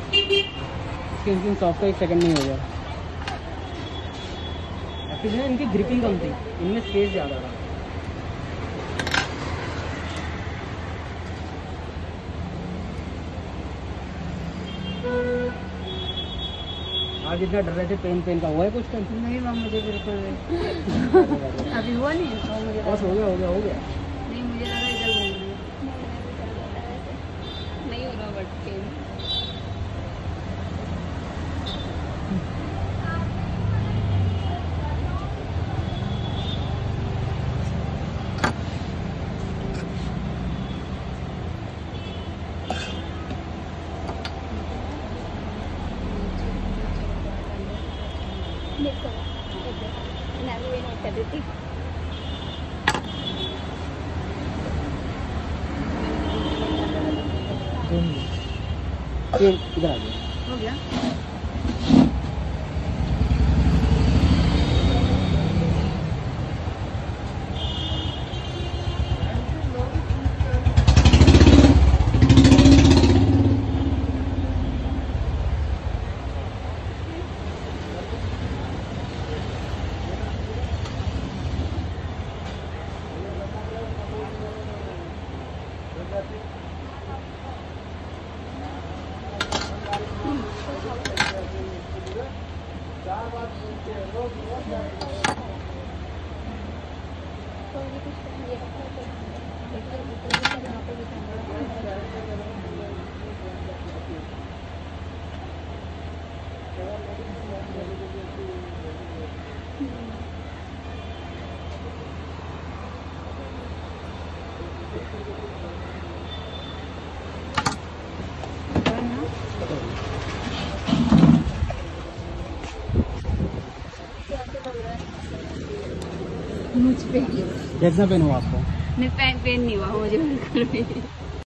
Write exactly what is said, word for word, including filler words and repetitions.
Skin soft एक second में हो गया। फिर ना इनकी ग्रिपिंग कम थी, इनमें स्पेस ज़्यादा था। आज इतना डर रहे थे पेन पेन का, हुआ है कुछ टेंशन? नहीं मैम, मुझे बिल्कुल अभी हुआ नहीं तो मुझे बस हो गया हो गया हो गया। नहीं, मुझे लगा इधर घूम नहीं हो रहा बट पेन। देखो मैं भी नोट कर देती। इधर आ गया, हो गया। मुझ पे जैसा पेन हुआ आपको? नहीं, पेन पेन नहीं हुआ मुझे बिल्कुल भी।